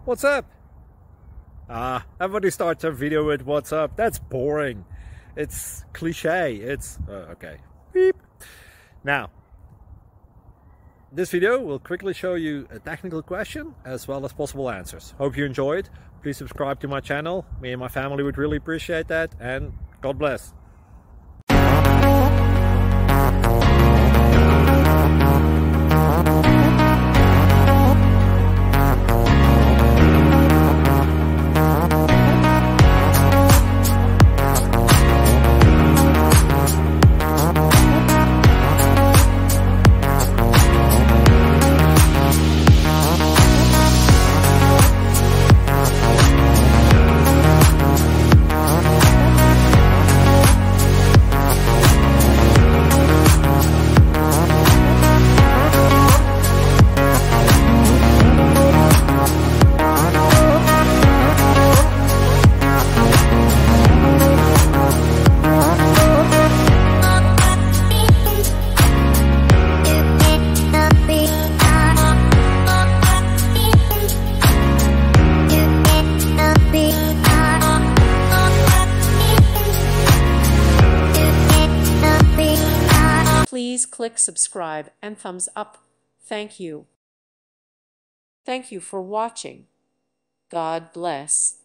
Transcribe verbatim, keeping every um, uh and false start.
What's up? Ah, everybody starts their video with what's up. That's boring. It's cliche. It's uh, okay. Beep. Now, this video will quickly show you a technical question as well as possible answers. Hope you enjoyed. Please subscribe to my channel. Me and my family would really appreciate that, and God bless. Please click subscribe and thumbs up. Thank you. Thank you for watching. God bless.